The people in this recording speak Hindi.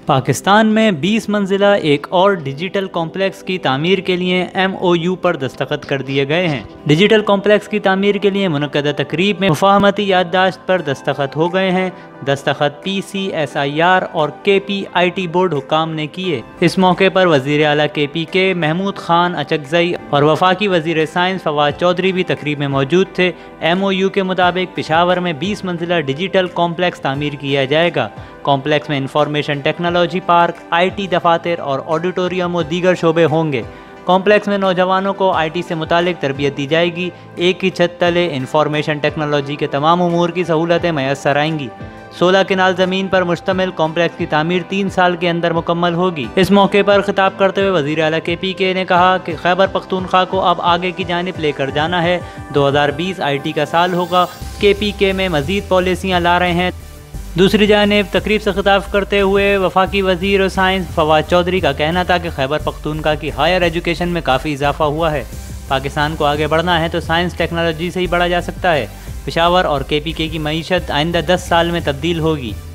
पाकिस्तान में 20 मंजिला एक और डिजिटल कॉम्प्लेक्स की तामीर के लिए MoU पर दस्तखत कर दिए गए हैं। डिजिटल कॉम्प्लेक्स की तामीर के लिए मुनक्कदा तकरीब में मुफाहमती याददाश्त पर दस्तखत हो गए हैं। दस्तखत PCSIR और KPIT बोर्ड हुक्काम ने किए। इस मौके पर वज़ीर आला KPK महमूद खान अचकजई और वफाकी वज़ीर साइंस फवाद चौधरी भी तकरीब में मौजूद थे। MoU के मुताबिक पेशावर में 20 मंजिला डिजिटल कॉम्प्लेक्स तामीर किया जाएगा। कॉम्प्लेक्स में इंफॉर्मेशन टेक्नोलॉजी पार्क, IT दफातर और ऑडिटोरियम और दीगर शोबे होंगे। कॉम्प्लेक्स में नौजवानों को IT से मुतालिक तरबियत दी जाएगी। एक ही छत तले इंफॉर्मेशन टेक्नोलॉजी के तमाम उमूर की सहूलतें मैसर आएंगी। 16 किनाल ज़मीन पर मुश्तमिल कॉम्प्लेक्स की तामीर 3 साल के अंदर मुकम्मल होगी। इस मौके पर खिताब करते हुए वज़ीर आला KPK ने कहा कि खैबर पख्तूनख्वा को अब आगे की जानिब लेकर जाना है। 2020 IT का साल होगा। KPK में मज़ीद पॉलिसियाँ ला रहे हैं। दूसरी जानिब तकरीब से खिताब करते हुए वफाकी वज़ीर साइंस फवाद चौधरी का कहना था कि खैबर पख्तूनख्वा की हायर एजुकेशन में काफ़ी इजाफा हुआ है। पाकिस्तान को आगे बढ़ना है तो साइंस टेक्नोलॉजी से ही बढ़ा जा सकता है। पेशावर और KPK की मईशत आइंदा 10 साल में तब्दील होगी।